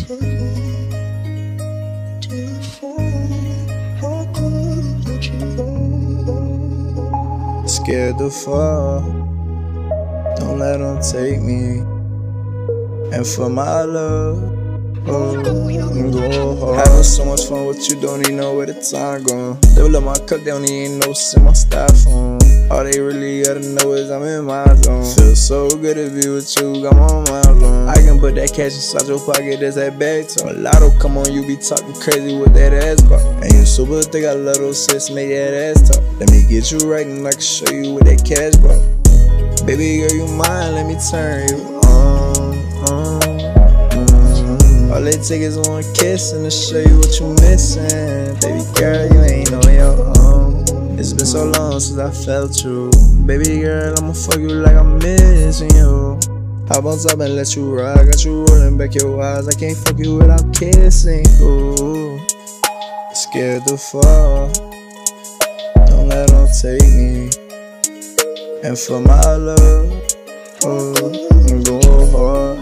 Scared to fall, don't let them take me. And for my love, go hard. Having so much fun with you, don't even know where the time going. Double up my cup, they don't even know send my styrofoam. All they really gotta know is I'm in my zone. Feels so good to be with you, got my mind blown. I can put that cash inside your pocket, that's that bag talk. Lotto, come on, you be talking crazy with that ass bar. And you super thick, I love those sis, make that ass talk. Let me get you right and I can show you with that cash bar. Baby girl, you mine, let me turn you on. All they take is one kiss and to show you what you missing. Baby girl, you ain't on your own. It's been so long since I felt you. Baby girl, I'ma fuck you like I'm missing you. Hop on top and let you ride. Got you rolling back your eyes. I can't fuck you without kissing you. Scared to fall, don't let them take me. And for my love, go hard.